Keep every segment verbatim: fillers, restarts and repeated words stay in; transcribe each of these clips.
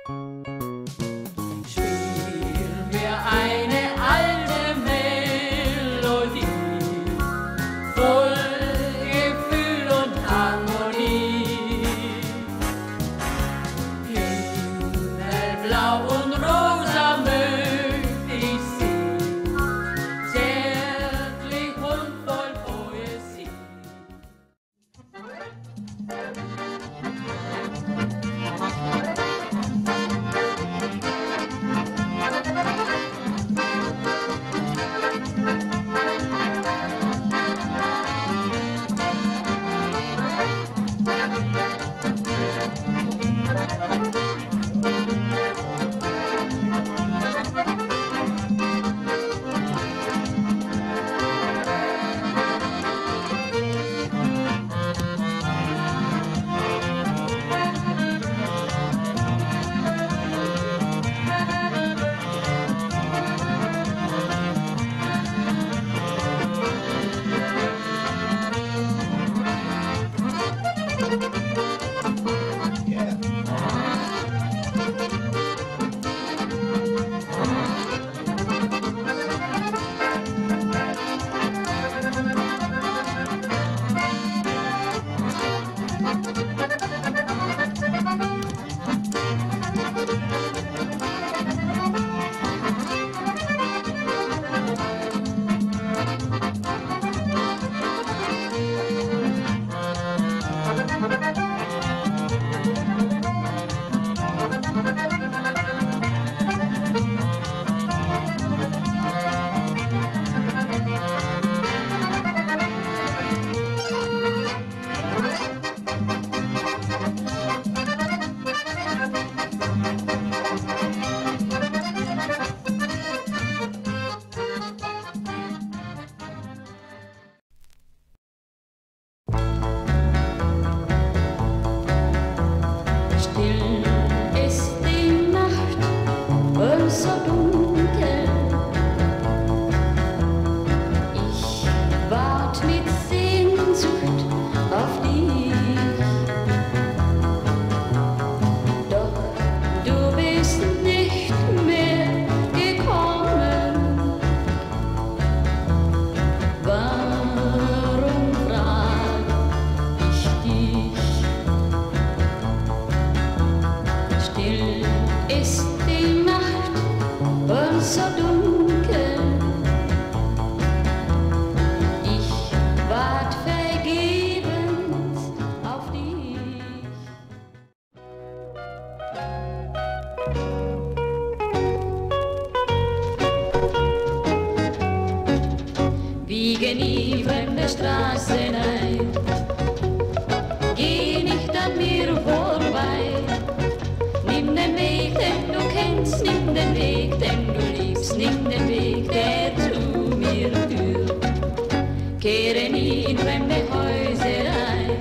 Biege nie fremde Straßen ein, geh nicht an mir vorbei. Nimm den Weg, den du kennst, nimm den Weg, den du liebst, nimm den Weg, der zu mir führt. Kehre nie in fremde Häuser ein,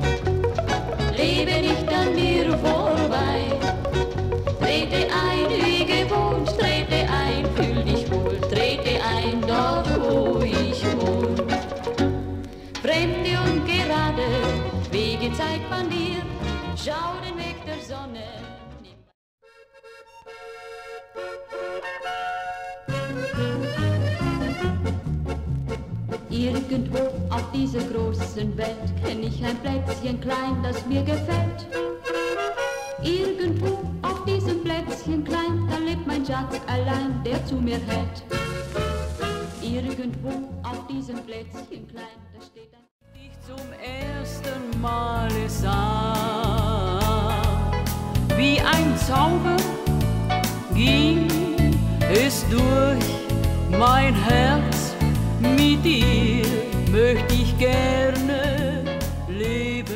lebe nicht an mir vorbei. Trete ein wie gewohnt, trete ein, fühl dich wohl, trete ein dort, wo ich wohn. Fremde und gerade Wege zeigt man dir, schau den Weg der Sonne. Irgendwo auf dieser großen Welt kenn ich ein Plätzchen klein, das mir gefällt. Irgendwo auf diesem Plätzchen klein, da lebt mein Schatz allein, der zu mir hält. Irgendwo auf diesem Plätzchen klein, da steht ein... Ich zum ersten Male sah, wie ein Zauber ging es durch mein Herz. Mit dir möchte ich gerne leben.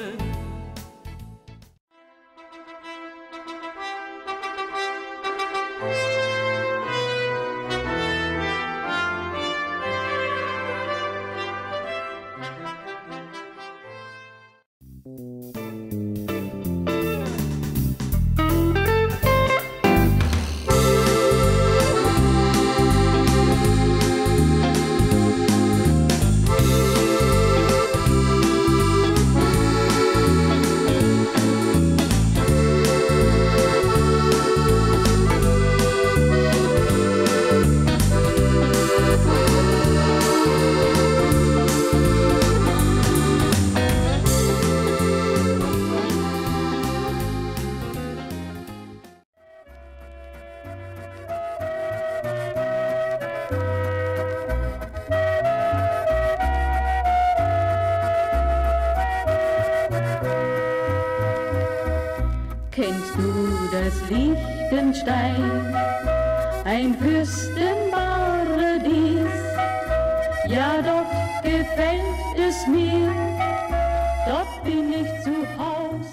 Kennst du das Liechtenstein, ein Fürstenparadies? Ja, dort gefällt es mir, dort bin ich zu Haus.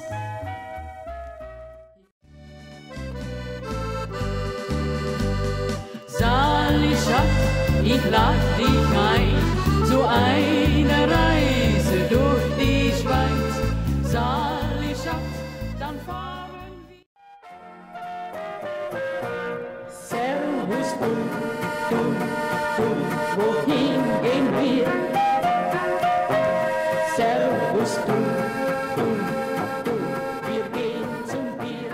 Sally Schatz, ich lad dich ein zu einer Reise durch die Schweiz. Sally Schatz, dann fahren wir. Servus du, du, du, wohin gehen wir? Servus du, du, du, wir gehen zum Bier.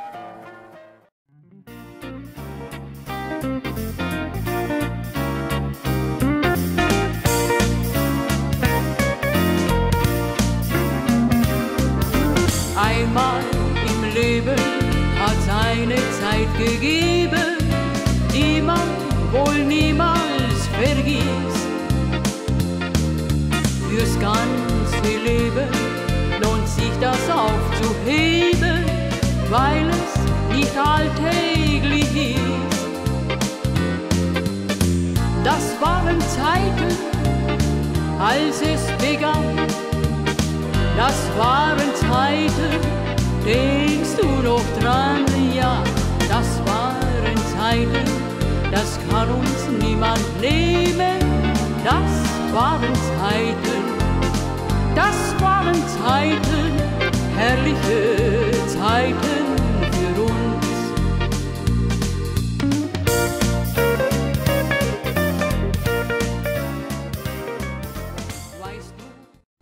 Einmal im Leben hat's eine Zeit gegeben, die man wohl niemals vergisst. Fürs ganze Leben lohnt sich das aufzuheben, weil es nicht alltäglich ist. Das waren Zeiten, als es begann. Das waren Zeiten, denkst du noch dran? Ja, das waren Zeiten, das kann uns niemand nehmen. Das waren Zeiten, das waren Zeiten, herrliche Zeiten für uns. Weißt du?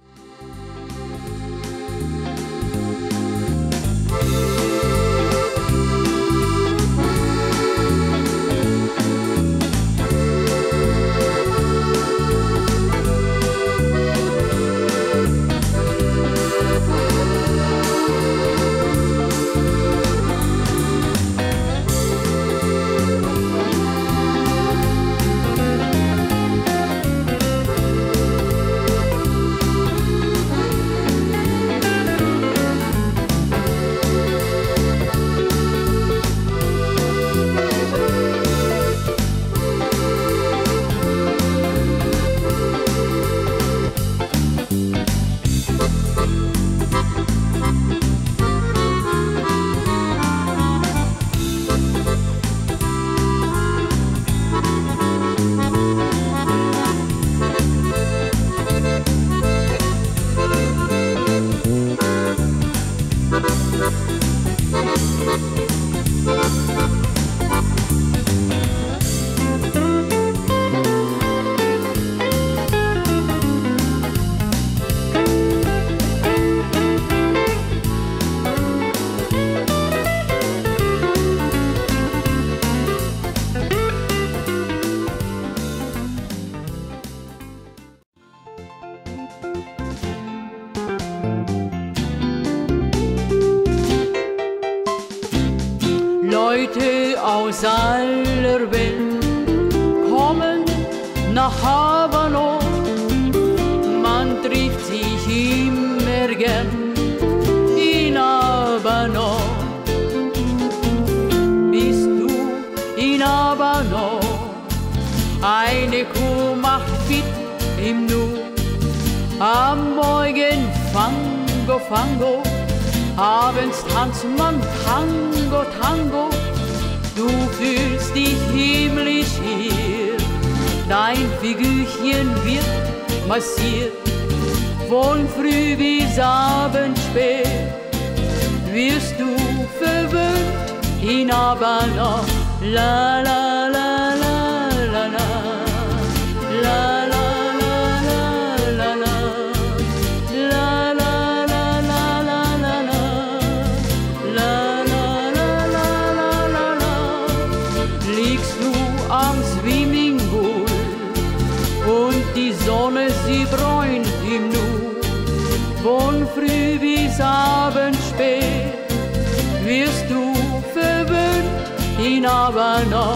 Leute aus aller Welt kommen nach Havana, man trifft sich immer gern in Havana. Bist du in Havana? Eine Kuh macht fit im Nu, am Morgen Fango, Fango, abends tanzt man Tango, Tango. Du fühlst dich himmlisch hier, dein Figürchen wird massiert. Von früh bis abend spät wirst du verwöhnt in Havana. La la la la la la, la la la la la la, la la la la la la la, la la la la la la. Liegst du am Swimmingpool und die Sonne, sie bräunt im Nu. Von früh bis abend spät wirst du verwöhnt in Havana.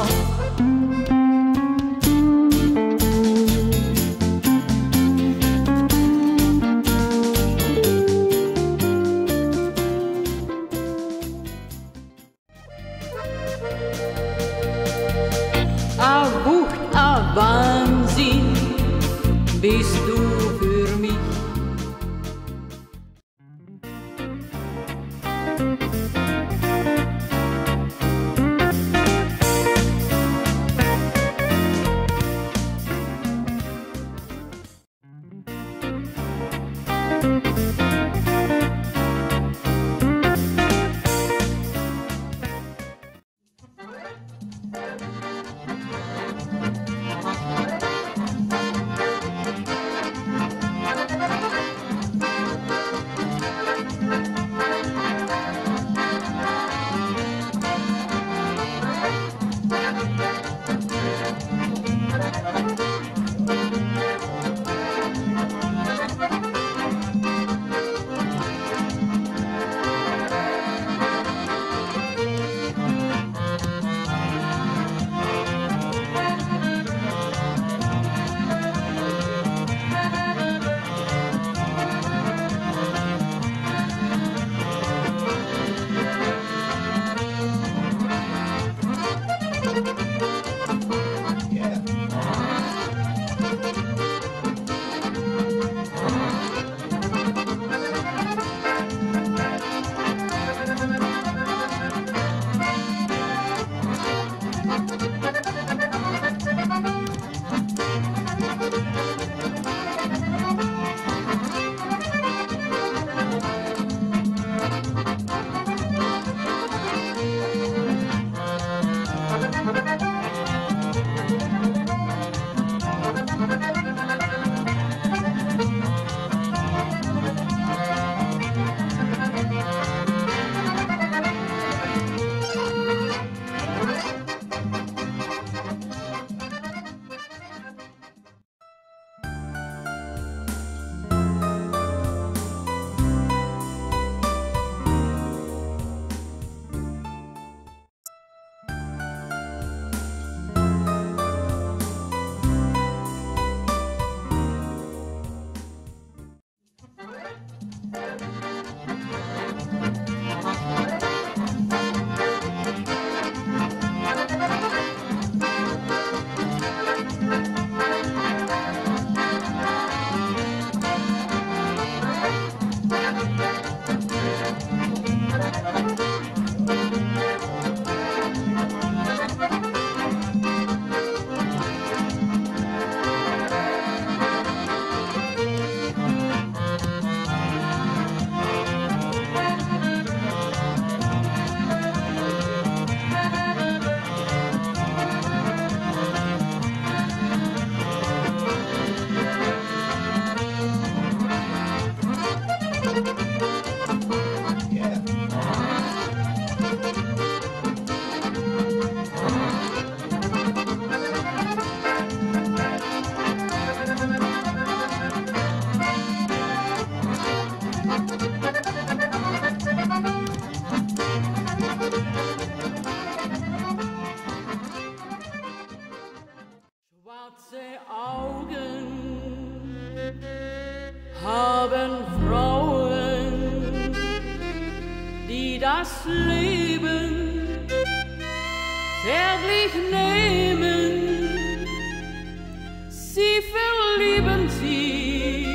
das Leben zärtlich nehmen, sie verlieben sie,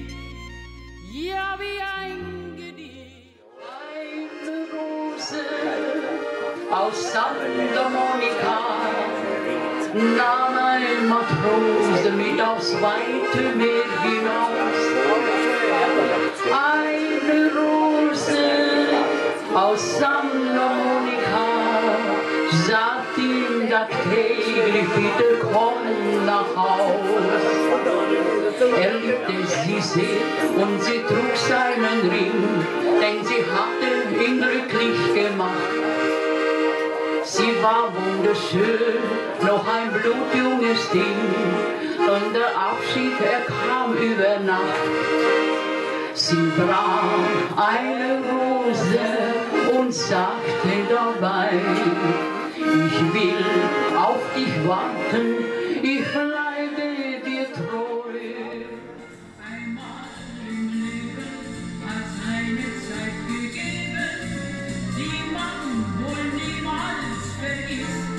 ja wie ein Gedicht. Eine Rose aus Santa Monica nahm ein Matrose mit aufs weite Meer hinaus. Eine Rose aus Santa Monica sagt ihm tagtäglich, bitte komm nach Haus. Er liebte sie sehr und sie trug seinen Ring, denn sie hatte ihn glücklich gemacht. Sie war wunderschön, noch ein blutjunges Ding, und der Abschied, er kam über Nacht. Sie brach eine Rose und sagte dabei, ich will auf dich warten, ich bleibe dir treu. Einmal im Leben hat's eine Zeit gegeben, die man wohl niemals vergisst.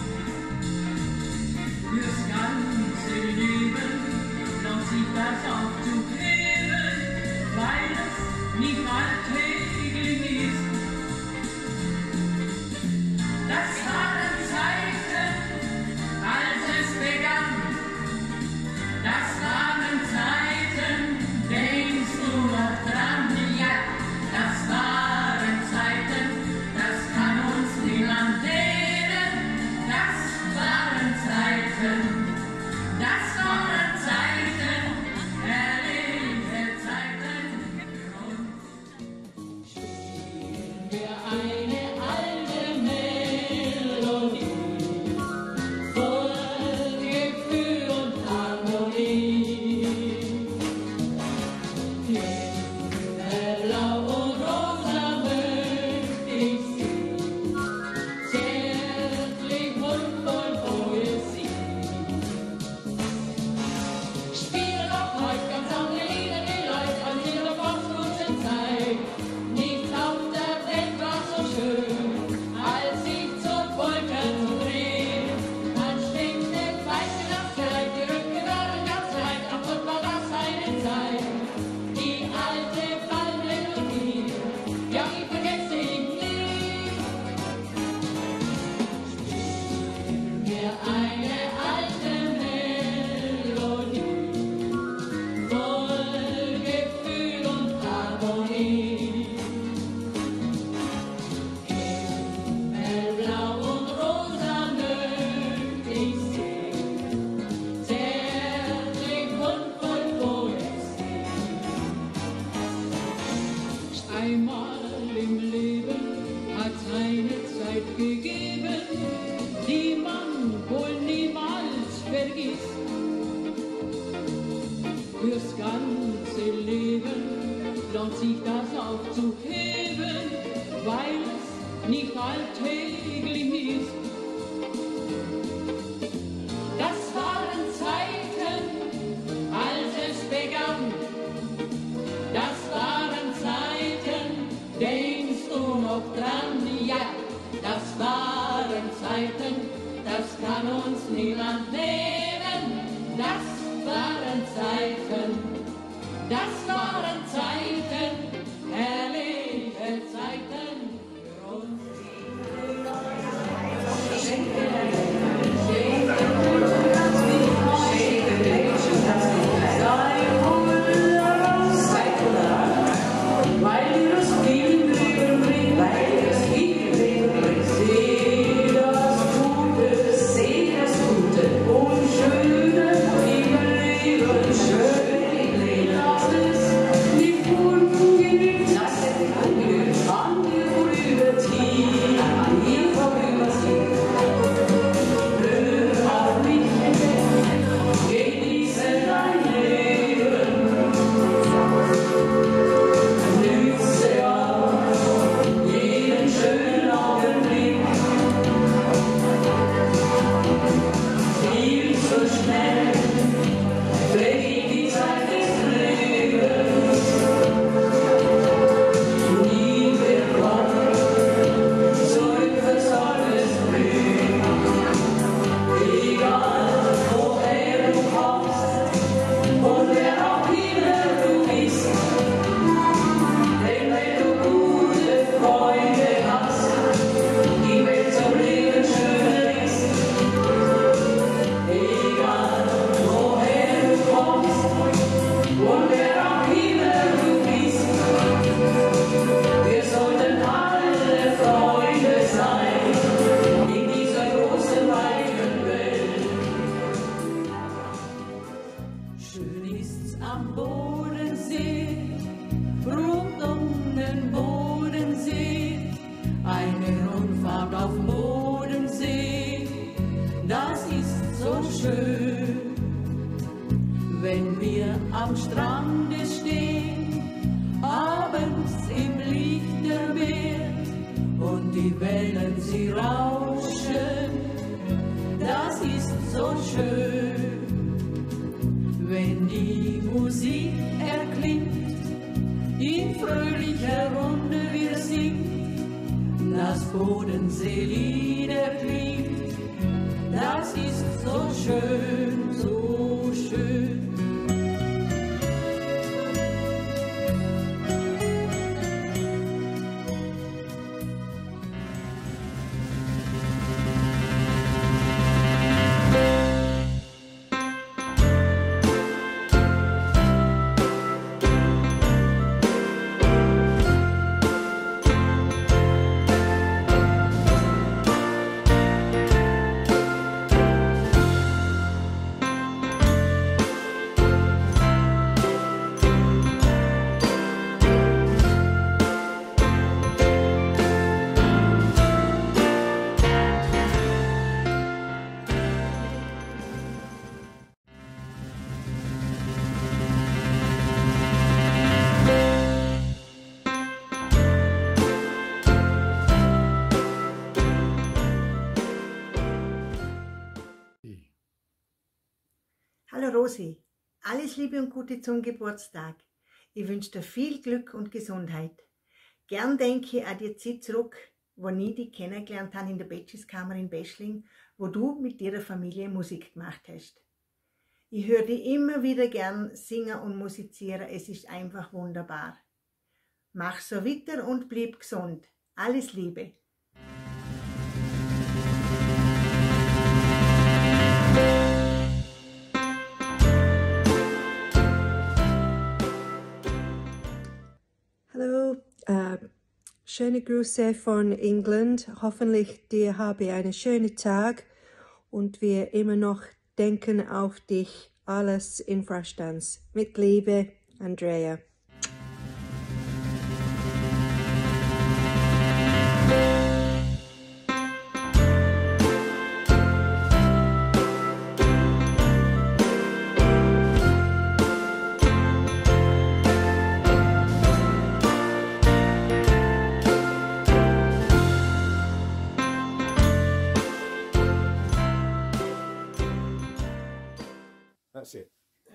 Fürs ganze Leben lohnt sich das aufzuheben, weil es nicht alltäglich ist. Das waren Zeiten, als es begann. Das waren Zeiten, denkst du noch dran? Ja, das waren Zeiten, das kann uns niemand nehmen. Das waren Zeiten, das waren Zeiten, herrliche Zeiten. Und spielen wir eine alte Melodie, voll Gefühl und Harmonie. Himmelblau und rosa möchte ich sie, zärtlich und voll Poesie. Spielen auch heute ganz andere Lieder, die Leute aus ihrer postguten Zeit. Nichts auf der Welt war so schön, als sich zur Polka zu drehen. Man schwingt den Weichen aufs Kleid, die Rücken waren ganz weit, ach und war das eine Zeit. Die alte Ballmelodie, ja, ich vergesse ihn nie. Spielen wir eine alte Melodie, voll Gefühl und Harmonie. Himmelblau und rosa möchte ich sehen, zärtlich und voll Poesie. Einmal im Leben hat's eine Zeit gegeben, die man wohl niemals vergisst. Fürs ganze Leben lohnt sich das aufzuheben, weil es nicht alltäglich ist. Das waren Zeiten, als es begann. Das waren Zeiten, denkst du noch dran? Ja, das waren Zeiten, das kann uns niemand nehmen. Das waren Zeiten, das waren Zeiten, herrliche Zeiten für uns. Weil dir das Leben bringt, weil dir das Leben bringt, seh das Gute, seh das Gute und Schöne im Leben, schön im Leben, das ist nicht gut. abends im Licht der Meer und die Wellen sie rauschen, das ist so schön, wenn die Musik erklingt, in fröhlicher Runde wir singen, das Bodenseelied erklingt, das ist so schön, so schön. Hallo Rosi, alles Liebe und Gute zum Geburtstag. Ich wünsche dir viel Glück und Gesundheit. Gern denke ich an die Zeit zurück, wo ich dich kennengelernt habe in der Betschiskammer in Beschling, wo du mit ihrer Familie Musik gemacht hast. Ich höre dich immer wieder gern singen und musizieren, es ist einfach wunderbar. Mach so weiter und bleib gesund. Alles Liebe. Hallo, äh, schöne Grüße von England. Hoffentlich dir habe einen schönen Tag und wir immer noch denken auf dich. Alles in Verstands. Mit Liebe, Andrea. That's it.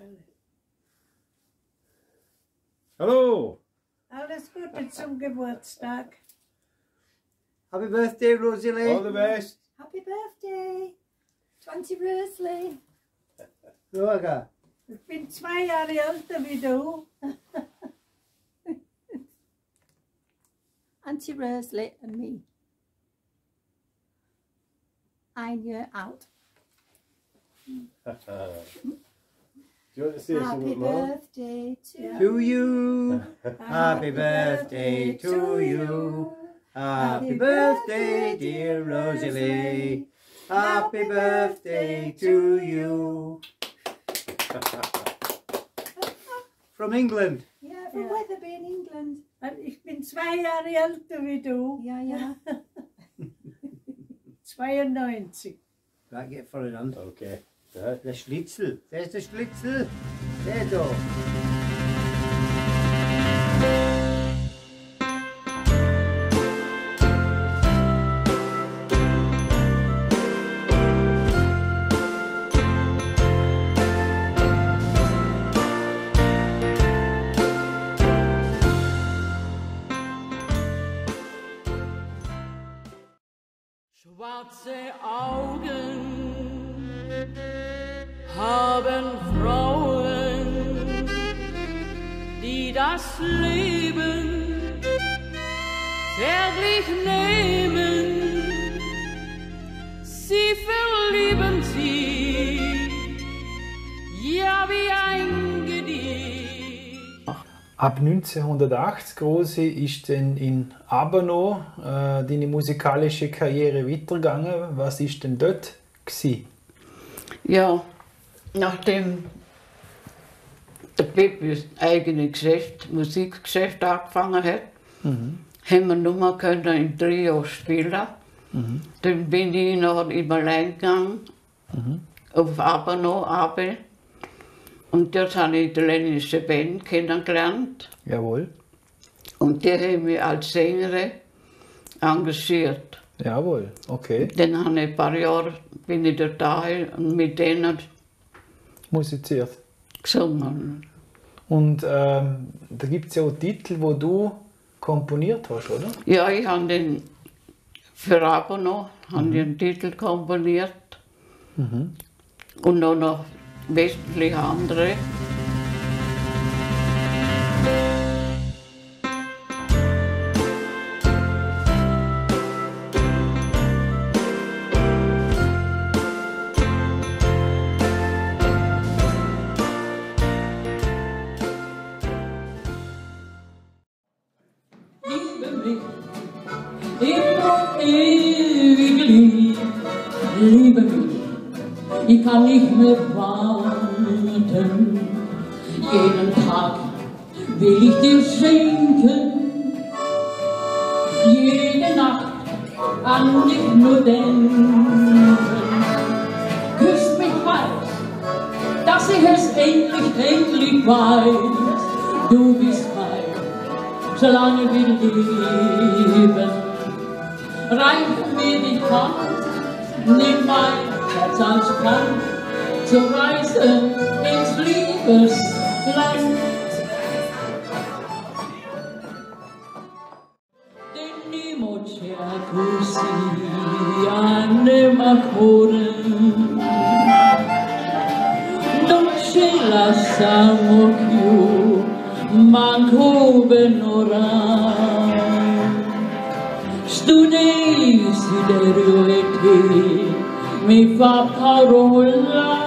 Hallo! Alles Gute zum Geburtstag. Happy birthday, Rosalie. All the best. Happy Birthday, zwanzig Rösli. Roger. Ich bin zwei Jahre älter wie du. Auntie Rösli and me. Ein Jahr out. Do you want to say Happy something more? birthday to To you. Happy birthday to you. Happy birthday, dear Rosalie. Happy birthday to you. From England. Ja, from Wetherby in England. Und ich bin zwei Jahre älter wie du. Ja, ja. zweiundneunzig. Right, get for it on. Okay. Right. Der Schlitzel. There's the Schlitzel. There, da. Schwarze Augen haben Frauen, die das Leben zärtlich nehmen. Sie verlieben sich, ja wie ein Gedicht. Ab neunzehnhundertachtzig, Rosi, ist dann in Abano äh, deine musikalische Karriere weitergegangen. Was war denn dort gewesen? Ja, nachdem der Pippi das eigene Geschäft, Musikgeschäft angefangen hat, mhm. haben wir nur mal können im Trio spielen. Mhm. Dann bin ich noch im Alleingang mhm. auf Abano, Abel. Und dort habe ich die italienische Band kennengelernt. Jawohl. Und die haben mich als Sängerin engagiert. Jawohl, okay. Dann habe ich ein paar Jahre bin ich da und mit denen Musiziert. gesungen. Und ähm, da gibt es ja auch Titel, wo du komponiert hast, oder? Ja, ich habe den für Abono mhm. den Titel komponiert. Mhm. Und auch noch wesentlich andere. Liebe mich, ich kann nicht mehr warten. Jeden Tag will ich dir schenken, jede Nacht an dich nur denken. Küss mich heiß, dass ich es endlich, endlich weiß. Du bist mein, solange wir leben. Reich mir die Hand, nimm mein Herz als Pfand, zu reisen ins Liebesland. Tenimo così andiamo a cuore, non ce lasciamo più, manco benora. Tu desiderio e te mi fa parola.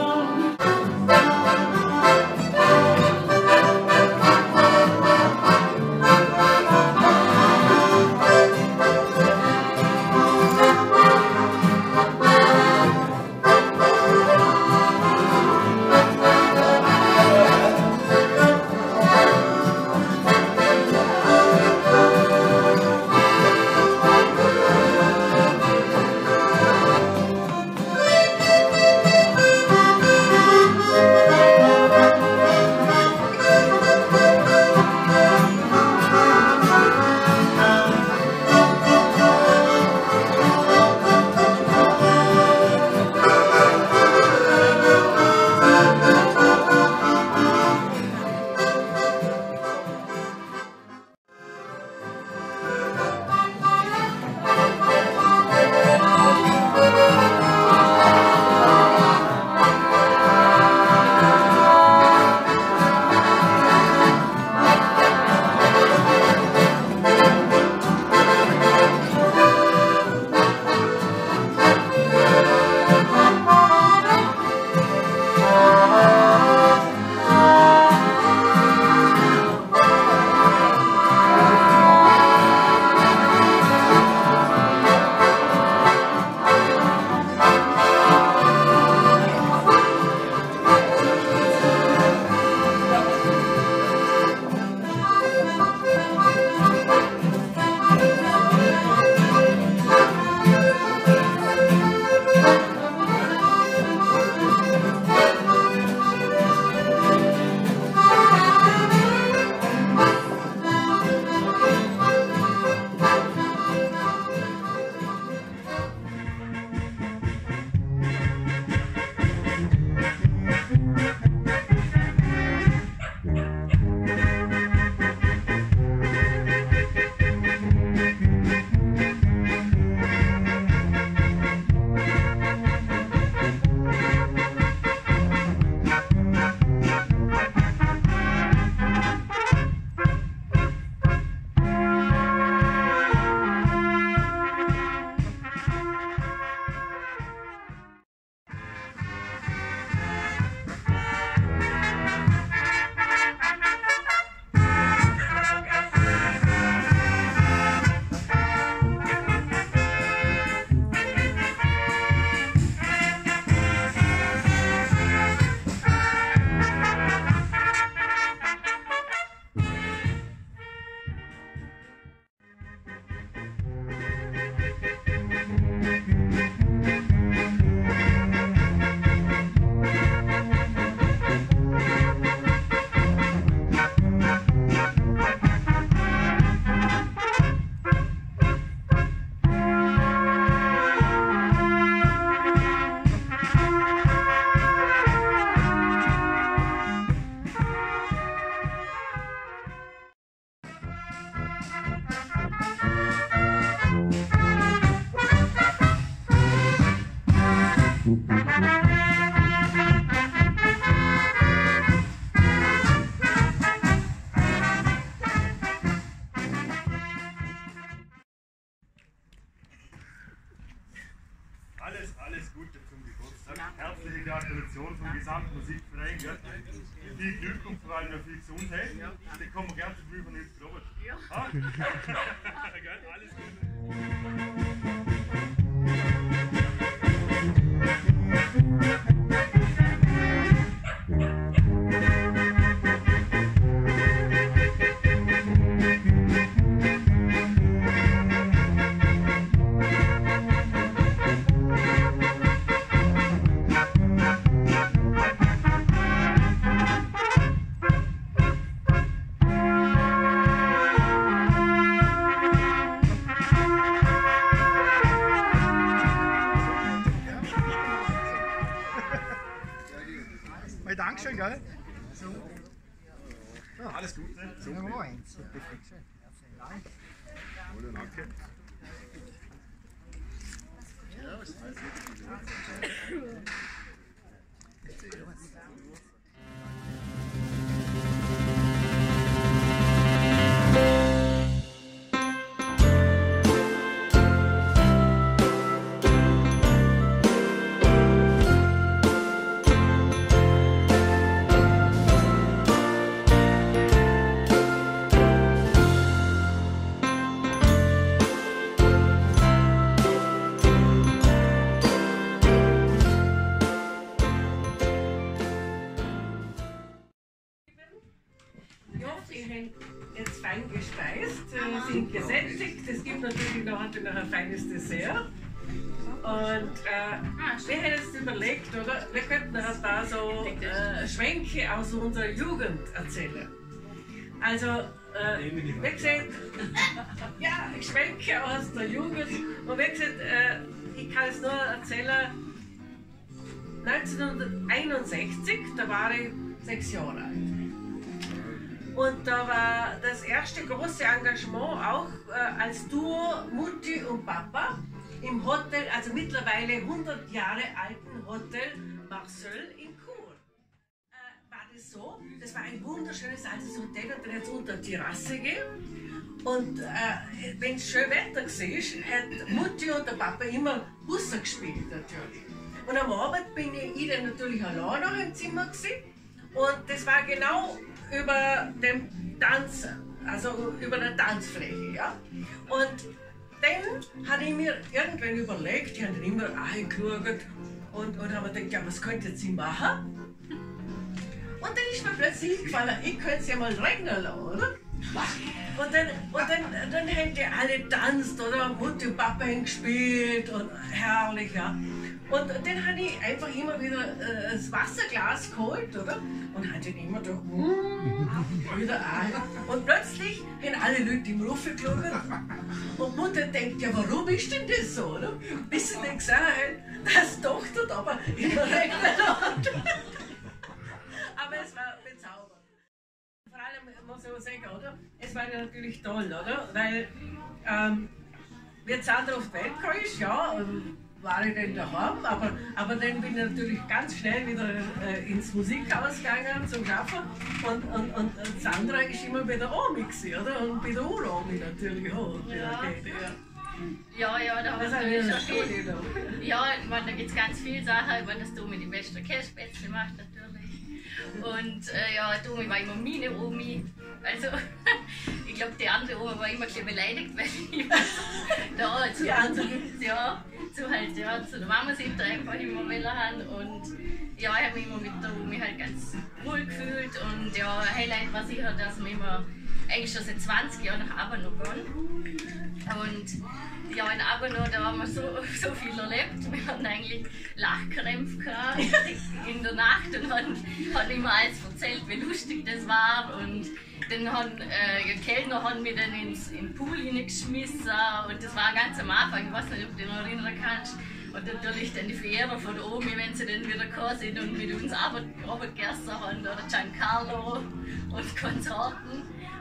Alles, alles Gute zum Geburtstag. Herzliche Gratulation vom gesamten Musikverein. Gell? Viel Glück und vor allem viel Gesundheit. Den kommen wir gerne zu fünfundneunzig Robert. Ja. Ah? Gell? Alles Gute. Dankeschön, gell? Ja, alles Gute. Super. Ja, eins. Danke. Danke. Ja, was ist das? Jetzt fein gespeist, äh, sind gesättigt. Es gibt natürlich noch ein feines Dessert. Und äh, wir haben jetzt überlegt, oder? Wir könnten ein paar so äh, Schwänke aus unserer Jugend erzählen. Also, äh, wie gesagt, ja, Schwänke aus der Jugend. Und wie gesagt, äh, ich kann es nur erzählen, neunzehnhunderteinundsechzig, da war ich sechs Jahre alt. Und da war das erste große Engagement auch äh, als Duo Mutti und Papa im Hotel, also mittlerweile hundert Jahre alten Hotel Marseille in Chur. Äh, war das so? Das war ein wunderschönes altes Hotel und dann hat es unter die Terrasse gegeben. Und äh, wenn es schön Wetter war, hat Mutti und der Papa immer Busse gespielt natürlich. Und am Abend bin ich, ich dann natürlich allein noch im Zimmer gewesen. Und das war genau über dem Tanz, also über der Tanzfläche, ja. Und dann habe ich mir irgendwann überlegt, ich habe dann immer angeschaut und, und habe mir gedacht, ja, was könnte sie machen? Und dann ist mir plötzlich eingefallen, ich könnte sie ja mal regnen lassen, oder? Und dann, und dann, dann haben die alle getanzt, oder? Mutti und Papa haben gespielt und herrlich, ja. Und dann habe ich einfach immer wieder äh, das Wasserglas geholt, oder? Und habe dann immer gedacht, mm, wieder an. Und plötzlich haben alle Leute im Ruf geschaut. Und Mutter denkt, ja, warum ist denn das so, oder? Bis sie dann gesagt haben, dass die Tochter da aber immer regnen hat. Aber es war bezaubernd. Vor allem muss ich auch sagen, oder? Es war ja natürlich toll, oder? Weil, ähm, wie Sandra auf die Welt gekommen ist, ja, ähm, war ich dann daheim, aber, aber dann bin ich natürlich ganz schnell wieder äh, ins Musikhaus gegangen zum Arbeiten und, und, und, und Sandra ist immer bei der Omi gewesen, oder? Und bei der Uromi natürlich auch. Ja. Käthe, ja. Ja, ja, da Das hast du ist schon eine Studie viel. da. Ja, ich meine, da gibt es ganz viele Sachen, ich meine, dass du mit die beste Käsespätzle machst natürlich. Und äh, ja, die Omi war immer meine Omi. Also, ich glaube, die andere Oma war immer ein bisschen beleidigt, weil ich da zu, Die andere? ja, zu, halt, ja, zu der Mama-Seite einfach immer wollen haben. Und ja, ich habe mich immer mit der Omi halt ganz wohl gefühlt. Und ja, Highlight war sicher, dass wir immer eigentlich schon seit zwanzig Jahren nach Abano gehen. Und ja, in Abano, da haben wir so, so viel erlebt. Wir hatten eigentlich Lachkrämpfe gehabt in der Nacht und haben, haben immer alles erzählt, wie lustig das war. Und dann haben äh, die Kellner haben mich dann ins, in den Pool hineingeschmissen. Und das war ganz am Anfang, ich weiß nicht, ob du dich noch erinnern kannst. Und natürlich dann die Verehrer von der Omi, wenn sie dann wieder gekommen sind und mit uns Robert, Robert Gerster haben oder Giancarlo und Konsorten.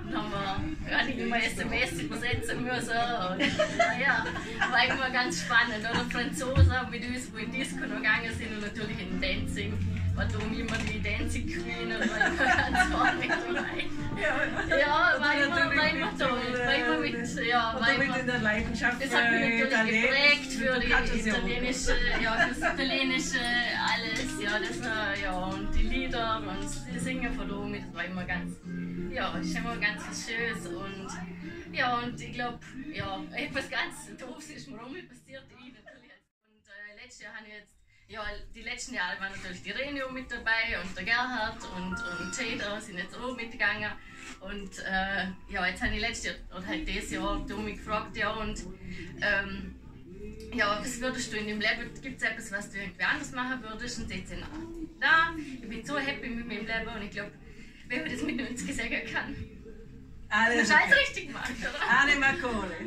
Dann haben wir gar nicht immer S M S übersetzen müssen. Und, naja, war immer ganz spannend. Oder Franzosen mit uns, die in Disco noch gegangen sind und natürlich in Dancing. War darum immer die Dancing Queen und war immer ganz ordentlich dabei. Ja, ja war, immer, war immer toll. War immer mit, ja, war immer, in der Leidenschaft das hat mich natürlich Italienisch. geprägt für die Kantation. italienische, ja, für das italienische alles, ja, das, äh, ja, und die Lieder und das Singen von Domi, das war immer ganz, ja, ist immer ganz was Schönes und, ja, und ich glaube, ja, etwas ganz Doofes ist mir auch mal passiert, ich natürlich. Und äh, letztes Jahr habe ich jetzt, ja, die letzten Jahre waren natürlich die Renio mit dabei und der Gerhard und, und Tader sind jetzt auch mitgegangen. Und äh, ja, jetzt habe ich letztes Jahr, oder halt dieses Jahr, Domi gefragt, ja, und ähm, ja, was würdest du in dem Leben, gibt es etwas, was du irgendwie anders machen würdest? Und sie sagt, na, ich bin so happy mit meinem Leben und ich glaube, wenn man das mit neunzig sagen kann, Alles das ist alles okay. richtig gemacht, oder? Anne Marcole.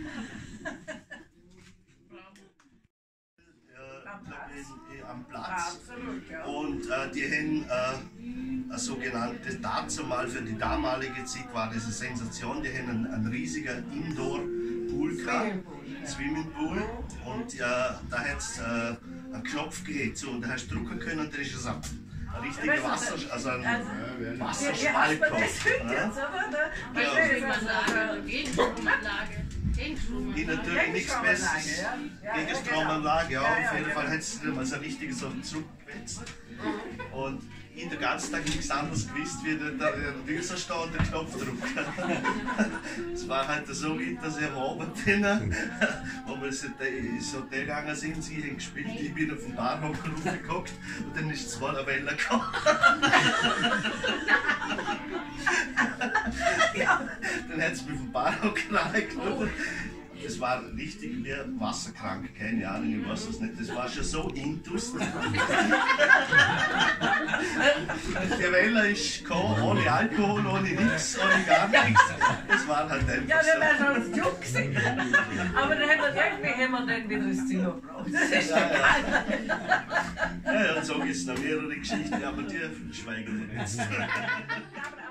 Am Platz. Absolut, ja. Und äh, die haben äh, ein sogenanntes, dazu mal für die damalige Zeit war das eine Sensation, die haben einen, einen riesigen Indoor-Pool gehabt, Swimmingpool. Und äh, da hat es äh, einen Knopf gegeben, so, und da hast du drücken können und da ist es ein, ein richtiger Wasser, also ein also, Wasserspalt gekommen. Das hört jetzt, oder? Gegenstromanlage, Gegenstromanlage. Ich natürlich nichts Besseres. Ja. Ja, Gegenstromanlage, ja, ja, auf ja, jeden genau. Fall hat es also richtig so zurückgewetzt. Und ich den ganzen Tag nichts anderes gewusst, wie der, der, der Düser stehen und den Knopf drücken. Es war halt so weit, dass ich am Abend bin, wo wir ins Hotel gegangen sind, sie haben gespielt, ich bin auf den Barhocker raufgeguckt und dann ist zwei eine Welle gekommen. Ja, dann hat es mich auf den Barhocker reingeschaut. Das war richtig wie wasserkrank, keine Ahnung, ich weiß es nicht. Das war schon so intus. Die Welle ist gekommen, ohne Alkohol, ohne nichts, ohne gar nichts. Das war halt einfach Ja, dann wäre so. schon das Juck gewesen. Aber dann haben wir irgendwie haben wir dann wieder ins Zimmer gebraucht. Das ist Ja, egal. Ja, ja, und so gibt es noch mehrere Geschichten, aber die schweigen wir jetzt.